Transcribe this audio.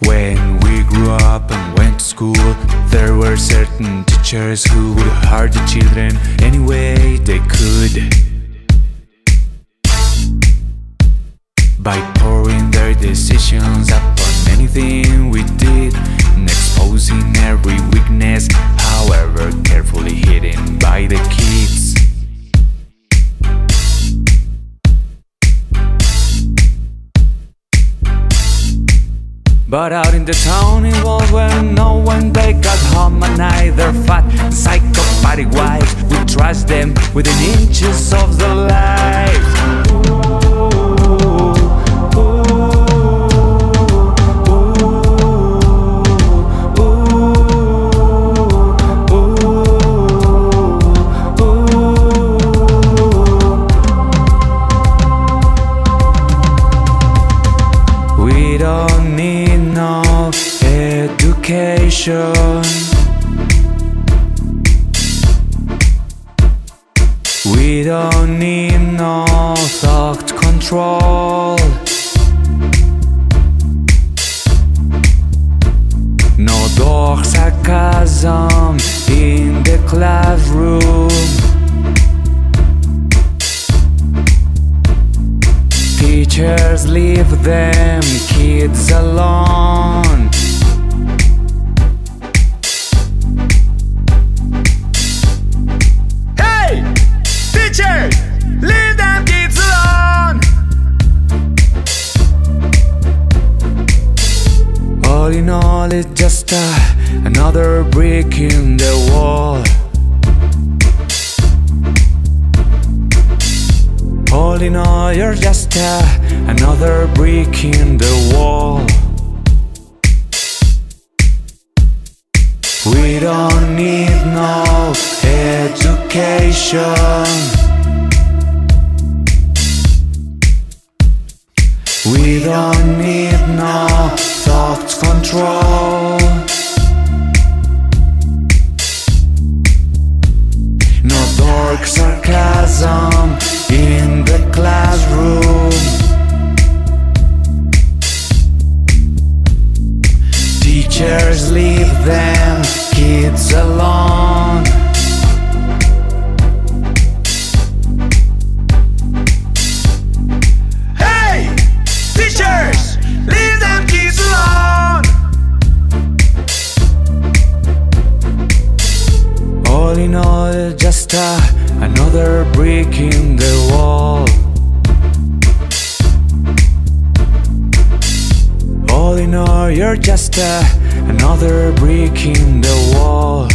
When we grew up and went to school, there were certain teachers who would hurt the children any way they could, by pouring their decisions upon anything we did, and exposing every weakness, however carefully hidden by the kids. But out in the town, it was where no one they got home at night. Their fat, psychopathic wives would trust them within inches of their lives. We don't need no education. We don't need no thought control. No dark sarcasm in the classroom. Teachers leave them kids alone. Hey! Teachers! Leave them kids alone! All in all, it's just another brick in the wall. All in all, you're just another brick in the wall. We don't need no education. We don't need no thought control. No dark sarcasm in the classroom. Teachers leave them kids alone. Hey! Teachers! Leave them kids alone! All in all, just another brick in the wall. All in all, you're just another brick in the wall.